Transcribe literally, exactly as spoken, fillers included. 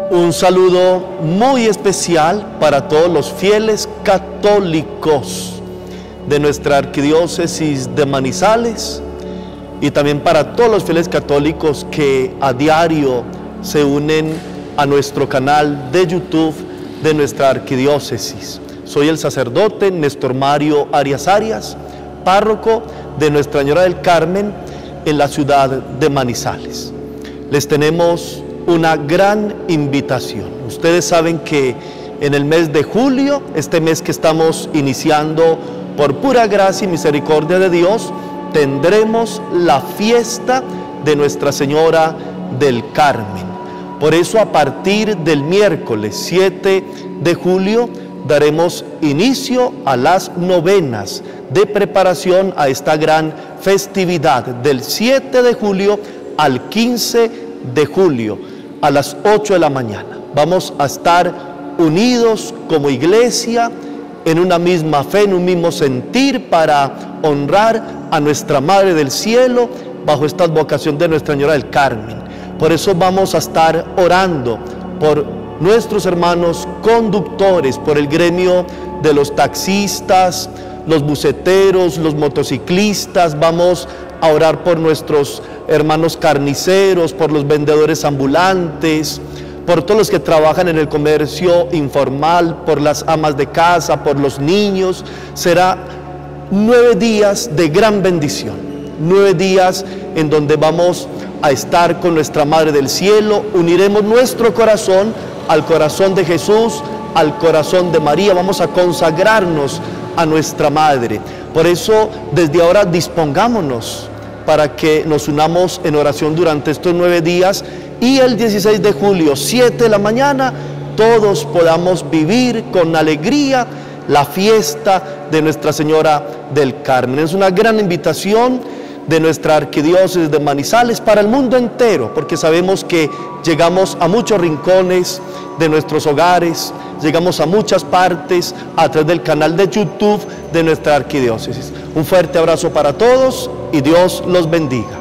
Un saludo muy especial para todos los fieles católicos de nuestra arquidiócesis de Manizales y también para todos los fieles católicos que a diario se unen a nuestro canal de YouTube de nuestra arquidiócesis. Soy el sacerdote Néstor Mario Arias Arias, párroco de Nuestra Señora del Carmen en la ciudad de Manizales. Les tenemos una gran invitación. Ustedes saben que en el mes de julio, este mes que estamos iniciando por pura gracia y misericordia de Dios, tendremos la fiesta de Nuestra Señora del Carmen. Por eso, a partir del miércoles siete de julio, daremos inicio a las novenas de preparación a esta gran festividad del siete de julio al quince de julio a las ocho de la mañana. Vamos a estar unidos como iglesia en una misma fe, en un mismo sentir para honrar a nuestra Madre del Cielo bajo esta advocación de Nuestra Señora del Carmen. Por eso vamos a estar orando por nuestros hermanos conductores, por el gremio de los taxistas, los buceteros, los motociclistas. Vamos a orar por nuestros hermanos carniceros, por los vendedores ambulantes, por todos los que trabajan en el comercio informal, por las amas de casa, por los niños. Será nueve días de gran bendición, nueve días en donde vamos a estar con nuestra Madre del Cielo. Uniremos nuestro corazón al corazón de Jesús, al corazón de María. Vamos a consagrarnos a nuestra Madre. Por eso, desde ahora dispongámonos para que nos unamos en oración durante estos nueve días y el dieciséis de julio, siete de la mañana, todos podamos vivir con alegría la fiesta de Nuestra Señora del Carmen. Es una gran invitación de nuestra arquidiócesis de Manizales para el mundo entero, porque sabemos que llegamos a muchos rincones de nuestros hogares, llegamos a muchas partes a través del canal de YouTube de nuestra arquidiócesis. Un fuerte abrazo para todos y Dios los bendiga.